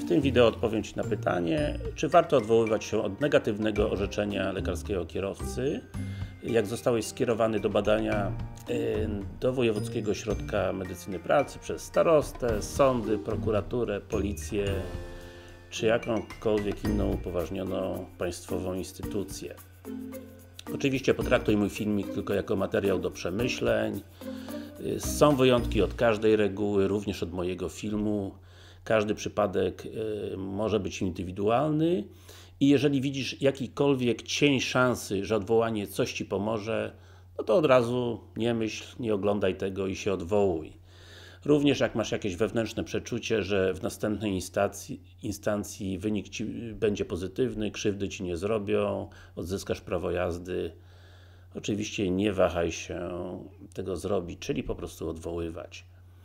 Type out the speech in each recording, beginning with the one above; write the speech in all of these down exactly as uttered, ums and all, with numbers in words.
tym wideo odpowiem Ci na pytanie, czy warto odwoływać się od negatywnego orzeczenia lekarskiego kierowcy, jak zostałeś skierowany do badania do Wojewódzkiego Ośrodka Medycyny Pracy przez starostę, sądy, prokuraturę, policję czy jakąkolwiek inną upoważnioną państwową instytucję. Oczywiście potraktuj mój filmik tylko jako materiał do przemyśleń. Są wyjątki od każdej reguły, również od mojego filmu. Każdy przypadek może być indywidualny i jeżeli widzisz jakikolwiek cień szansy, że odwołanie coś Ci pomoże, no to od razu nie myśl, nie oglądaj tego i się odwołuj. Również jak masz jakieś wewnętrzne przeczucie, że w następnej instancji, instancji wynik Ci będzie pozytywny, krzywdy Ci nie zrobią, odzyskasz prawo jazdy, oczywiście nie wahaj się tego zrobić, czyli po prostu odwoływać.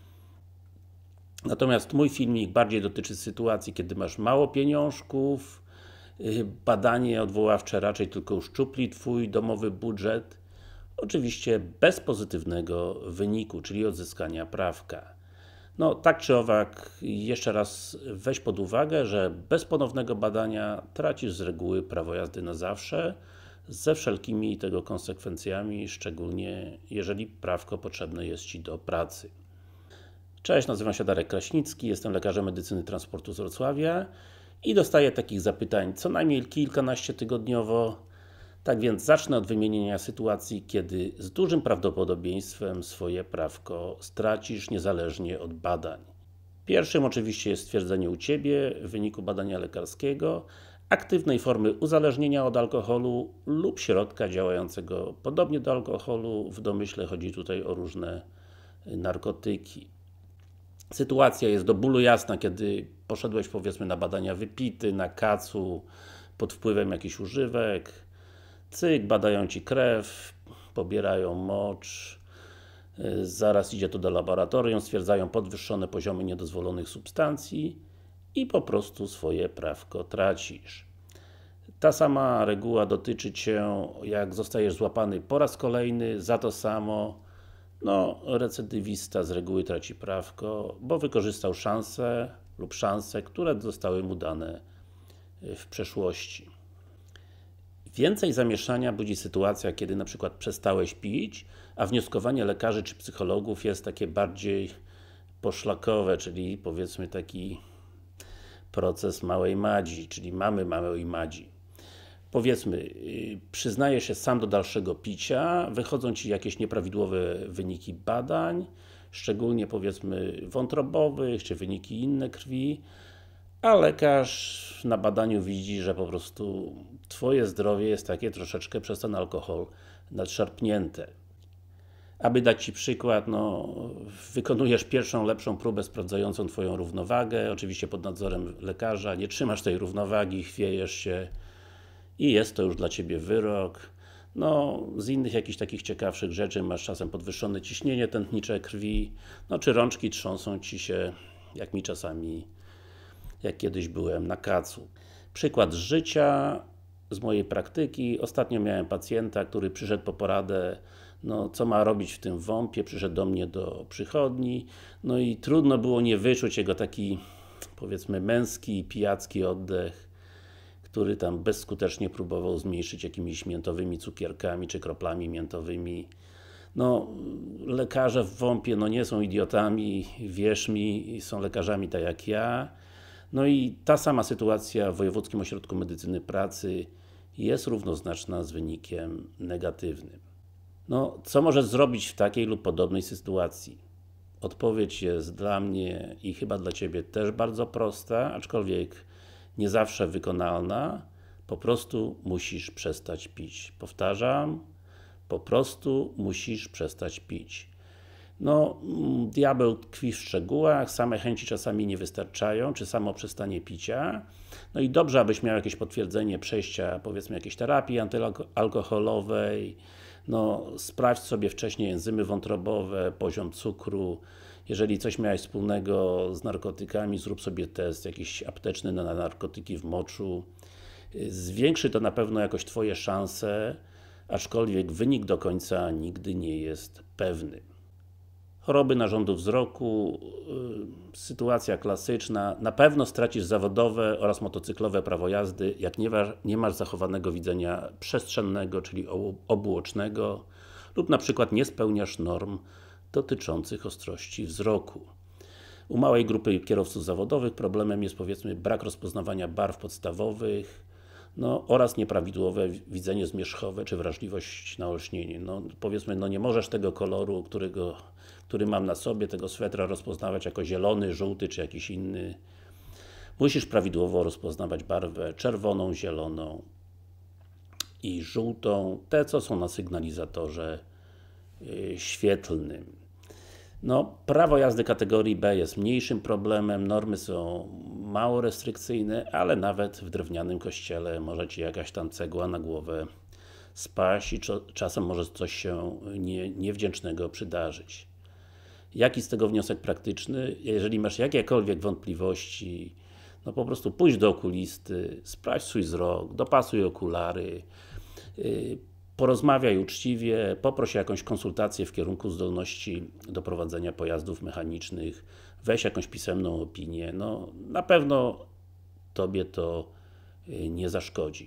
Natomiast mój filmik bardziej dotyczy sytuacji, kiedy masz mało pieniążków, badanie odwoławcze raczej tylko uszczupli Twój domowy budżet, oczywiście bez pozytywnego wyniku, czyli odzyskania prawka. No tak czy owak, jeszcze raz weź pod uwagę, że bez ponownego badania tracisz z reguły prawo jazdy na zawsze, ze wszelkimi tego konsekwencjami, szczególnie jeżeli prawko potrzebne jest Ci do pracy. Cześć, nazywam się Darek Kraśnicki, jestem lekarzem medycyny transportu z Wrocławia i dostaję takich zapytań co najmniej kilkanaście tygodniowo. Tak więc zacznę od wymienienia sytuacji, kiedy z dużym prawdopodobieństwem swoje prawko stracisz niezależnie od badań. Pierwszym oczywiście jest stwierdzenie u Ciebie w wyniku badania lekarskiego aktywnej formy uzależnienia od alkoholu lub środka działającego podobnie do alkoholu. W domyśle chodzi tutaj o różne narkotyki. Sytuacja jest do bólu jasna, kiedy poszedłeś powiedzmy na badania wypity, na kacu, pod wpływem jakichś używek, cyk, badają Ci krew, pobierają mocz, zaraz idzie to do laboratorium, stwierdzają podwyższone poziomy niedozwolonych substancji i po prostu swoje prawko tracisz. Ta sama reguła dotyczy Cię, jak zostajesz złapany po raz kolejny za to samo. No, recydywista z reguły traci prawko, bo wykorzystał szansę lub szanse, które zostały mu dane w przeszłości. Więcej zamieszania budzi sytuacja, kiedy na przykład przestałeś pić, a wnioskowanie lekarzy czy psychologów jest takie bardziej poszlakowe, czyli powiedzmy taki proces małej madzi, czyli mamy małej madzi. Powiedzmy, przyznajesz się sam do dalszego picia, wychodzą Ci jakieś nieprawidłowe wyniki badań, szczególnie powiedzmy wątrobowych, czy wyniki inne krwi, a lekarz na badaniu widzi, że po prostu Twoje zdrowie jest takie troszeczkę przez ten alkohol nadszarpnięte. Aby dać Ci przykład, no, wykonujesz pierwszą, lepszą próbę sprawdzającą Twoją równowagę, oczywiście pod nadzorem lekarza, nie trzymasz tej równowagi, chwiejesz się i jest to już dla Ciebie wyrok. No, z innych jakichś takich ciekawszych rzeczy masz czasem podwyższone ciśnienie tętnicze krwi, no czy rączki trząsą Ci się, jak mi czasami, jak kiedyś byłem na kacu. Przykład z życia, z mojej praktyki. Ostatnio miałem pacjenta, który przyszedł po poradę, no co ma robić w tym WOMP-ie, przyszedł do mnie do przychodni, no i trudno było nie wyczuć jego taki, powiedzmy, męski, pijacki oddech, który tam bezskutecznie próbował zmniejszyć jakimiś miętowymi cukierkami czy kroplami miętowymi. No, lekarze w WOMP-ie no nie są idiotami, wierz mi, są lekarzami tak jak ja. No i ta sama sytuacja w Wojewódzkim Ośrodku Medycyny Pracy jest równoznaczna z wynikiem negatywnym. No, co możesz zrobić w takiej lub podobnej sytuacji? Odpowiedź jest dla mnie i chyba dla Ciebie też bardzo prosta, aczkolwiek nie zawsze wykonalna. Po prostu musisz przestać pić. Powtarzam, po prostu musisz przestać pić. No, diabeł tkwi w szczegółach, same chęci czasami nie wystarczają, czy samo przestanie picia. No i dobrze, abyś miał jakieś potwierdzenie przejścia, powiedzmy, jakiejś terapii antyalkoholowej. No, sprawdź sobie wcześniej enzymy wątrobowe, poziom cukru. Jeżeli coś miałeś wspólnego z narkotykami, zrób sobie test jakiś apteczny na narkotyki w moczu. Zwiększy to na pewno jakoś Twoje szanse, aczkolwiek wynik do końca nigdy nie jest pewny. Choroby narządu wzroku, yy, sytuacja klasyczna, na pewno stracisz zawodowe oraz motocyklowe prawo jazdy, jak nie, wa nie masz zachowanego widzenia przestrzennego, czyli obuocznego, lub na przykład nie spełniasz norm dotyczących ostrości wzroku. U małej grupy kierowców zawodowych problemem jest, powiedzmy, brak rozpoznawania barw podstawowych, no, oraz nieprawidłowe widzenie zmierzchowe, czy wrażliwość na olśnienie. No, powiedzmy, no nie możesz tego koloru, którego, który mam na sobie, tego swetra rozpoznawać jako zielony, żółty, czy jakiś inny. Musisz prawidłowo rozpoznawać barwę czerwoną, zieloną i żółtą, te co są na sygnalizatorze yy, świetlnym. No, prawo jazdy kategorii B jest mniejszym problemem, normy są mało restrykcyjne, ale nawet w drewnianym kościele może Ci jakaś tam cegła na głowę spaść i czasem może coś się nie, niewdzięcznego przydarzyć. Jaki z tego wniosek praktyczny? Jeżeli masz jakiekolwiek wątpliwości, no po prostu pójdź do okulisty, sprawdź swój wzrok, dopasuj okulary, yy, porozmawiaj uczciwie, poproś o jakąś konsultację w kierunku zdolności do prowadzenia pojazdów mechanicznych, weź jakąś pisemną opinię, no na pewno Tobie to nie zaszkodzi.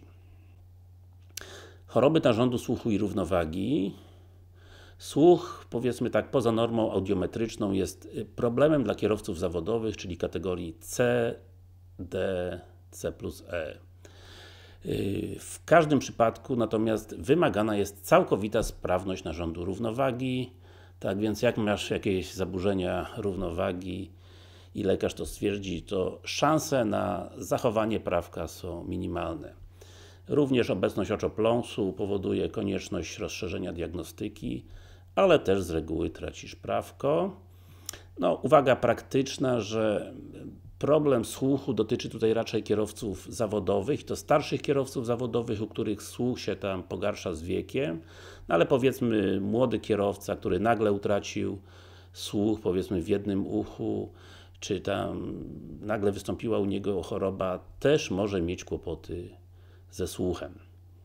Choroby narządu słuchu i równowagi. Słuch, powiedzmy tak, poza normą audiometryczną jest problemem dla kierowców zawodowych, czyli kategorii C, D, C plus E. W każdym przypadku natomiast wymagana jest całkowita sprawność narządu równowagi. Tak więc jak masz jakieś zaburzenia równowagi i lekarz to stwierdzi, to szanse na zachowanie prawka są minimalne. Również obecność oczopląsu powoduje konieczność rozszerzenia diagnostyki, ale też z reguły tracisz prawko. No, uwaga praktyczna, że problem słuchu dotyczy tutaj raczej kierowców zawodowych, i to starszych kierowców zawodowych, u których słuch się tam pogarsza z wiekiem, no ale powiedzmy młody kierowca, który nagle utracił słuch, powiedzmy w jednym uchu, czy tam nagle wystąpiła u niego choroba, też może mieć kłopoty ze słuchem.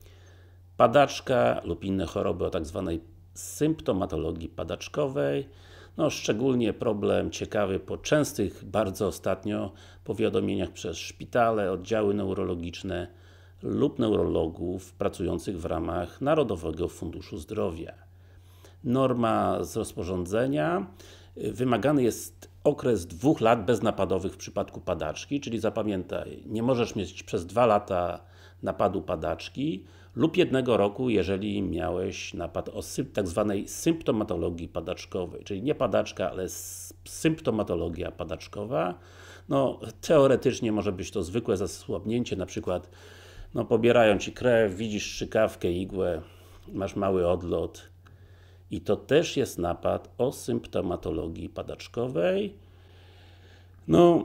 Padaczka lub inne choroby o tak zwanej symptomatologii padaczkowej. No, szczególnie problem ciekawy po częstych bardzo ostatnio powiadomieniach przez szpitale, oddziały neurologiczne lub neurologów pracujących w ramach Narodowego Funduszu Zdrowia. Norma z rozporządzenia. Wymagany jest okres dwóch lat beznapadowych w przypadku padaczki, czyli zapamiętaj, nie możesz mieć przez dwa lata napadu padaczki lub jednego roku, jeżeli miałeś napad o tak zwanej symptomatologii padaczkowej, czyli nie padaczka, ale symptomatologia padaczkowa. No, teoretycznie może być to zwykłe zasłabnięcie, na przykład no, pobierają Ci krew, widzisz strzykawkę, igłę, masz mały odlot i to też jest napad o symptomatologii padaczkowej. No,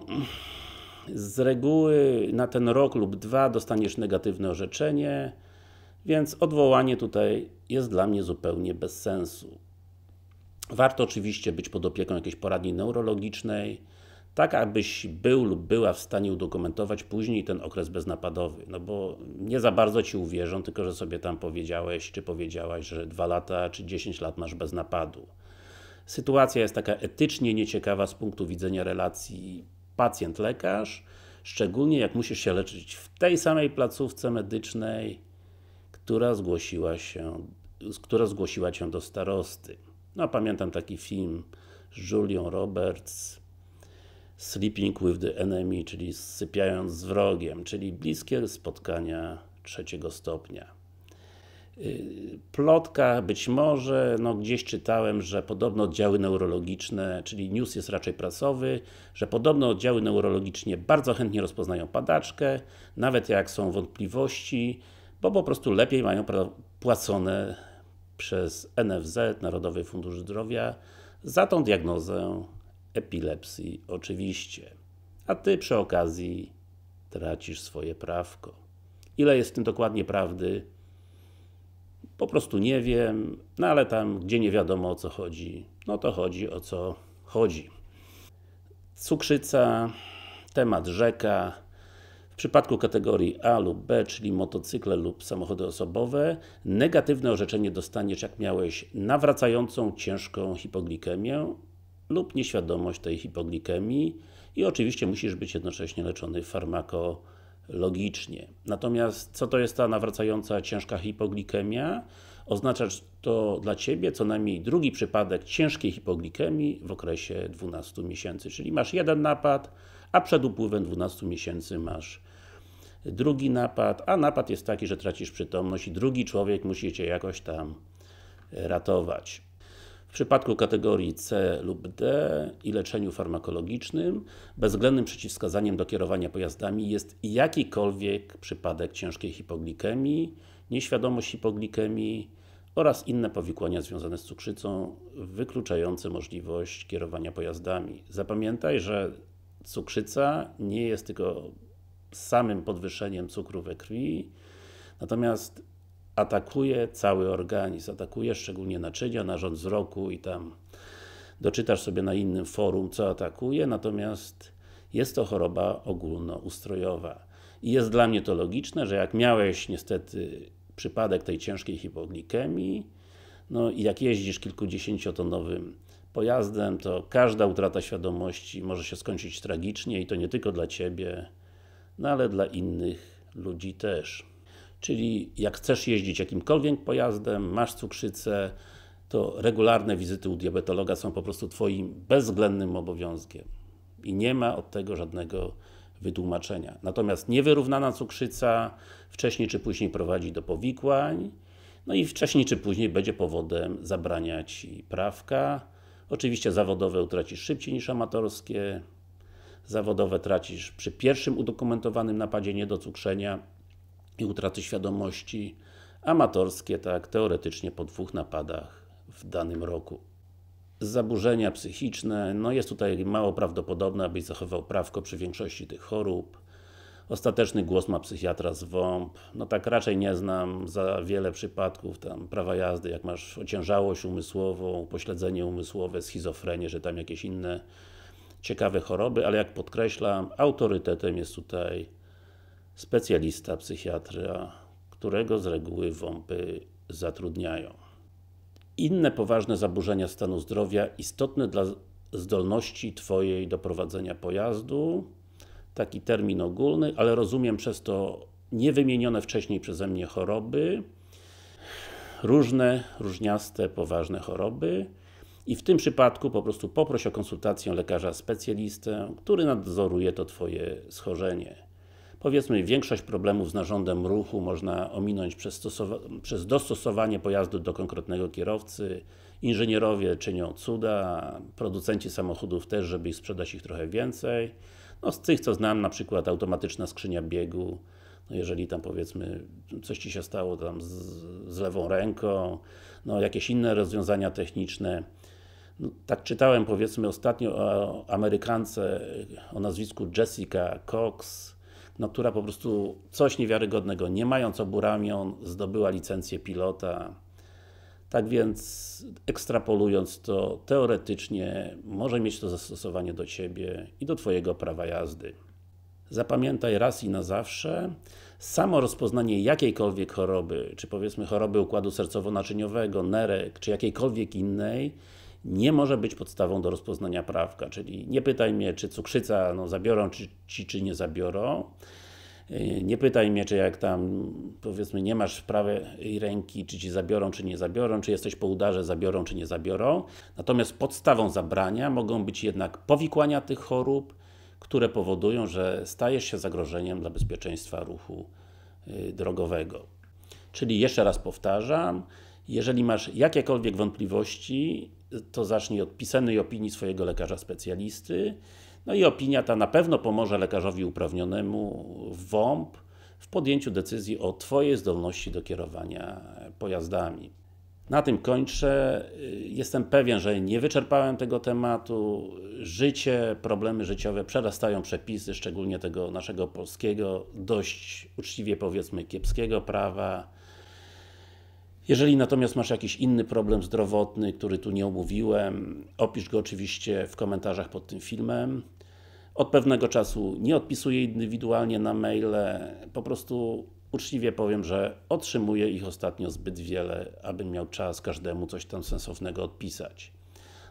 z reguły na ten rok lub dwa dostaniesz negatywne orzeczenie, więc odwołanie tutaj jest dla mnie zupełnie bez sensu. Warto oczywiście być pod opieką jakiejś poradni neurologicznej, tak abyś był lub była w stanie udokumentować później ten okres beznapadowy, no bo nie za bardzo Ci uwierzą, tylko że sobie tam powiedziałeś, czy powiedziałaś, że dwa lata, czy dziesięć lat masz bez napadu. Sytuacja jest taka etycznie nieciekawa z punktu widzenia relacji pacjent-lekarz, szczególnie jak musisz się leczyć w tej samej placówce medycznej, która zgłosiła się, która zgłosiła Cię do starosty. No, pamiętam taki film z Julią Roberts, Sleeping with the Enemy, czyli sypiając z wrogiem, czyli bliskie spotkania trzeciego stopnia. Plotka, być może, no gdzieś czytałem, że podobno oddziały neurologiczne, czyli news jest raczej prasowy, że podobno oddziały neurologicznie bardzo chętnie rozpoznają padaczkę, nawet jak są wątpliwości, bo po prostu lepiej mają płacone przez N F Z, Narodowy Fundusz Zdrowia, za tą diagnozę epilepsji oczywiście. A Ty przy okazji tracisz swoje prawko. Ile jest w tym dokładnie prawdy? Po prostu nie wiem, no ale tam, gdzie nie wiadomo o co chodzi, no to chodzi o co chodzi. Cukrzyca, temat rzeka. W przypadku kategorii A lub B, czyli motocykle lub samochody osobowe, negatywne orzeczenie dostaniesz, jak miałeś nawracającą ciężką hipoglikemię lub nieświadomość tej hipoglikemii i oczywiście musisz być jednocześnie leczony farmakologicznie. Natomiast co to jest ta nawracająca ciężka hipoglikemia? Oznacza to dla Ciebie co najmniej drugi przypadek ciężkiej hipoglikemii w okresie dwunastu miesięcy, czyli masz jeden napad, a przed upływem dwunastu miesięcy masz drugi napad, a napad jest taki, że tracisz przytomność i drugi człowiek musi Cię jakoś tam ratować. W przypadku kategorii C lub D i leczeniu farmakologicznym bezwzględnym przeciwwskazaniem do kierowania pojazdami jest jakikolwiek przypadek ciężkiej hipoglikemii, nieświadomość hipoglikemii oraz inne powikłania związane z cukrzycą wykluczające możliwość kierowania pojazdami. Zapamiętaj, że cukrzyca nie jest tylko samym podwyższeniem cukru we krwi, natomiast atakuje cały organizm, atakuje szczególnie naczynia, narząd wzroku i tam doczytasz sobie na innym forum, co atakuje, natomiast jest to choroba ogólnoustrojowa. I jest dla mnie to logiczne, że jak miałeś niestety przypadek tej ciężkiej hipoglikemii, no i jak jeździsz kilkudziesięciotonowym pojazdem, to każda utrata świadomości może się skończyć tragicznie i to nie tylko dla Ciebie, no ale dla innych ludzi też. Czyli jak chcesz jeździć jakimkolwiek pojazdem, masz cukrzycę, to regularne wizyty u diabetologa są po prostu Twoim bezwzględnym obowiązkiem. I nie ma od tego żadnego wytłumaczenia. Natomiast niewyrównana cukrzyca wcześniej czy później prowadzi do powikłań, no i wcześniej czy później będzie powodem zabrania Ci prawka. Oczywiście zawodowe utracisz szybciej niż amatorskie. Zawodowe tracisz przy pierwszym udokumentowanym napadzie niedocukrzenia i utraty świadomości, amatorskie tak teoretycznie po dwóch napadach w danym roku. Zaburzenia psychiczne, no jest tutaj mało prawdopodobne, abyś zachował prawko przy większości tych chorób. Ostateczny głos ma psychiatra z W O M P. No tak raczej nie znam za wiele przypadków tam prawa jazdy, jak masz ociężałość umysłową, pośledzenie umysłowe, schizofrenię, że tam jakieś inne ciekawe choroby, ale jak podkreślam, autorytetem jest tutaj specjalista, psychiatra, którego z reguły W O M P-y zatrudniają. Inne poważne zaburzenia stanu zdrowia istotne dla zdolności Twojej do prowadzenia pojazdu, taki termin ogólny, ale rozumiem przez to niewymienione wcześniej przeze mnie choroby, różne, różniaste, poważne choroby i w tym przypadku po prostu poproś o konsultację lekarza specjalistę, który nadzoruje to Twoje schorzenie. Powiedzmy, większość problemów z narządem ruchu można ominąć przez, przez dostosowanie pojazdu do konkretnego kierowcy. Inżynierowie czynią cuda, producenci samochodów też, żeby ich sprzedać ich trochę więcej. No, z tych, co znam, na przykład automatyczna skrzynia biegu, no jeżeli tam powiedzmy coś Ci się stało tam z, z lewą ręką, no jakieś inne rozwiązania techniczne. No, tak czytałem powiedzmy ostatnio o Amerykance o nazwisku Jessica Cox, no, która po prostu coś niewiarygodnego, nie mając obu ramion, zdobyła licencję pilota. Tak więc, ekstrapolując to, teoretycznie może mieć to zastosowanie do Ciebie i do Twojego prawa jazdy. Zapamiętaj raz i na zawsze, samo rozpoznanie jakiejkolwiek choroby, czy powiedzmy choroby układu sercowo-naczyniowego, nerek, czy jakiejkolwiek innej, nie może być podstawą do rozpoznania prawka, czyli nie pytaj mnie, czy cukrzyca no, zabiorą czy, Ci, czy nie zabiorą. Nie pytaj mnie, czy jak tam powiedzmy nie masz prawej ręki, czy Ci zabiorą, czy nie zabiorą, czy jesteś po udarze, zabiorą, czy nie zabiorą. Natomiast podstawą zabrania mogą być jednak powikłania tych chorób, które powodują, że stajesz się zagrożeniem dla bezpieczeństwa ruchu drogowego. Czyli jeszcze raz powtarzam, jeżeli masz jakiekolwiek wątpliwości, to zacznij od pisemnej opinii swojego lekarza specjalisty. No i opinia ta na pewno pomoże lekarzowi uprawnionemu w W O M P w podjęciu decyzji o Twojej zdolności do kierowania pojazdami. Na tym kończę. Jestem pewien, że nie wyczerpałem tego tematu. Życie, problemy życiowe przerastają przepisy, szczególnie tego naszego polskiego, dość uczciwie powiedzmy kiepskiego prawa. Jeżeli natomiast masz jakiś inny problem zdrowotny, który tu nie omówiłem, opisz go oczywiście w komentarzach pod tym filmem. Od pewnego czasu nie odpisuję indywidualnie na maile, po prostu uczciwie powiem, że otrzymuję ich ostatnio zbyt wiele, abym miał czas każdemu coś tam sensownego odpisać.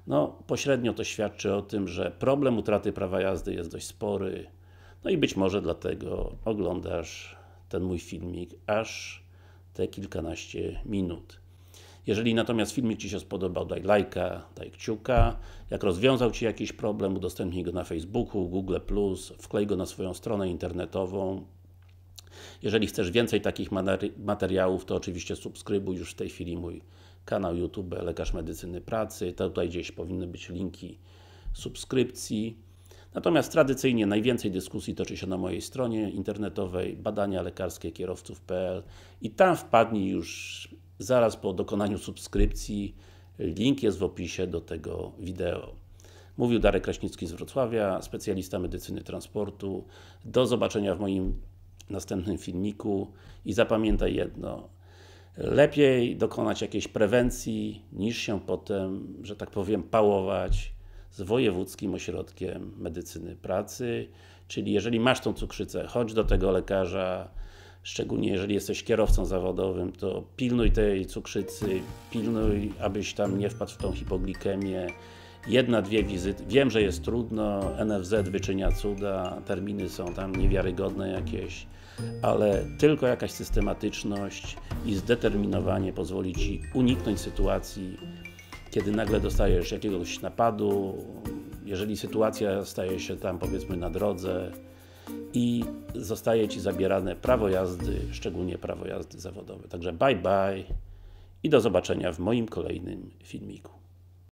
No, pośrednio to świadczy o tym, że problem utraty prawa jazdy jest dość spory, no i być może dlatego oglądasz ten mój filmik aż te kilkanaście minut. Jeżeli natomiast filmik Ci się spodobał, daj lajka, daj kciuka. Jak rozwiązał Ci jakiś problem, udostępnij go na Facebooku, Google plus, wklej go na swoją stronę internetową. Jeżeli chcesz więcej takich materiałów, to oczywiście subskrybuj już w tej chwili mój kanał YouTube Lekarz Medycyny Pracy. Tutaj gdzieś powinny być linki subskrypcji. Natomiast tradycyjnie najwięcej dyskusji toczy się na mojej stronie internetowej badania lekarskie kierowców kropka p l i tam wpadnij już zaraz po dokonaniu subskrypcji. Link jest w opisie do tego wideo. Mówił Darek Kraśnicki z Wrocławia, specjalista medycyny transportu. Do zobaczenia w moim następnym filmiku i zapamiętaj jedno. Lepiej dokonać jakiejś prewencji, niż się potem, że tak powiem, pałować z Wojewódzkim Ośrodkiem Medycyny Pracy. Czyli jeżeli masz tą cukrzycę, chodź do tego lekarza, szczególnie jeżeli jesteś kierowcą zawodowym, to pilnuj tej cukrzycy, pilnuj, abyś tam nie wpadł w tą hipoglikemię. Jedna, dwie wizyty. Wiem, że jest trudno, N F Z wyczynia cuda, terminy są tam niewiarygodne jakieś, ale tylko jakaś systematyczność i zdeterminowanie pozwoli Ci uniknąć sytuacji, kiedy nagle dostajesz jakiegoś napadu, jeżeli sytuacja staje się tam, powiedzmy, na drodze i zostaje Ci zabierane prawo jazdy, szczególnie prawo jazdy zawodowe. Także bye bye i do zobaczenia w moim kolejnym filmiku.